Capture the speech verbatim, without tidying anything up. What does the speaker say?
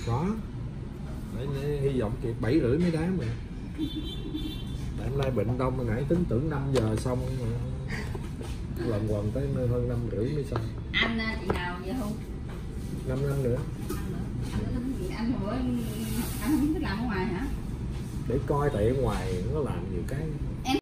Có. Để hy vọng kịp bảy rưỡi mới đá mà. Tại hôm nay bệnh đông, hồi nãy tính tưởng năm giờ xong mà lần quần tới hơn năm rưỡi mới xong. Anh chị nào vậy không? Năm năm nữa. Anh bữa anh không thích làm ở ngoài hả? Để coi tại ở ngoài nó làm nhiều cái